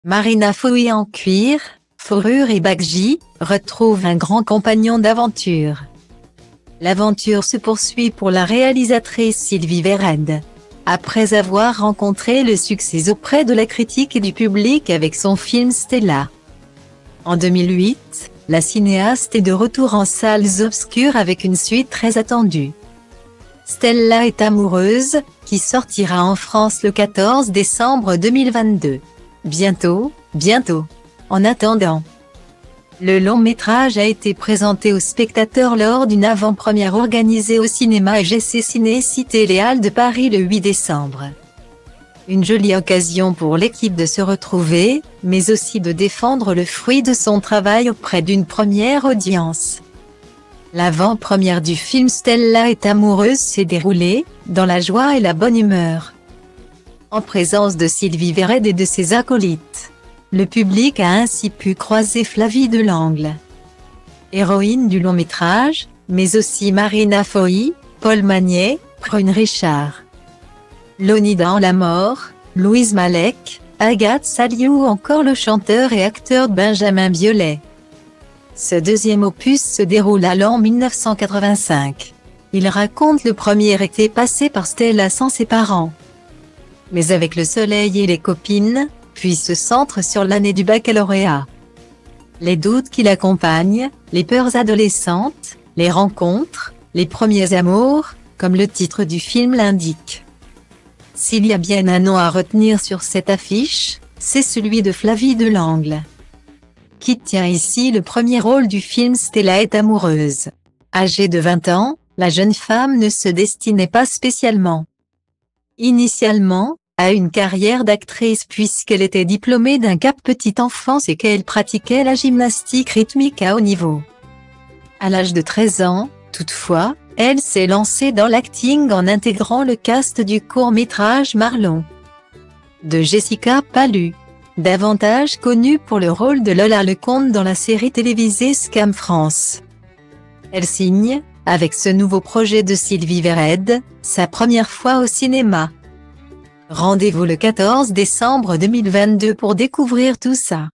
Marina Foï en cuir, fourrure et bakji, retrouve un grand compagnon d'aventure. L'aventure se poursuit pour la réalisatrice Sylvie Vered. Après avoir rencontré le succès auprès de la critique et du public avec son film Stella. En 2008, la cinéaste est de retour en salles obscures avec une suite très attendue. Stella est amoureuse, qui sortira en France le 14 décembre 2022. Bientôt. En attendant, le long-métrage a été présenté aux spectateurs lors d'une avant-première organisée au cinéma EGC Ciné Cité Les Halles de Paris le 8 décembre. Une jolie occasion pour l'équipe de se retrouver, mais aussi de défendre le fruit de son travail auprès d'une première audience. L'avant-première du film Stella est amoureuse s'est déroulée, dans la joie et la bonne humeur. En présence de Sylvie Vered et de ses acolytes. Le public a ainsi pu croiser Flavie Delangle, héroïne du long-métrage, mais aussi Marina Foï, Paul Magnet, Prune Richard, Loni dans La Mort, Louise Malek, Agathe Saliou ou encore le chanteur et acteur Benjamin Biolay. Ce deuxième opus se déroule à l'an 1985. Il raconte le premier été passé par Stella sans ses parents, mais avec le soleil et les copines, puis se centre sur l'année du baccalauréat. Les doutes qui l'accompagnent, les peurs adolescentes, les rencontres, les premiers amours, comme le titre du film l'indique. S'il y a bien un nom à retenir sur cette affiche, c'est celui de Flavie Delangle, qui tient ici le premier rôle du film Stella est amoureuse. Âgée de 20 ans, la jeune femme ne se destinait pas spécialement, initialement, à une carrière d'actrice puisqu'elle était diplômée d'un CAP petite enfance et qu'elle pratiquait la gymnastique rythmique à haut niveau. À l'âge de 13 ans, toutefois, elle s'est lancée dans l'acting en intégrant le cast du court-métrage Marlon de Jessica Pallu, davantage connue pour le rôle de Lola Lecomte dans la série télévisée Scam France. Elle signe, avec ce nouveau projet de Sylvie Vered, sa première fois au cinéma. Rendez-vous le 14 décembre 2022 pour découvrir tout ça.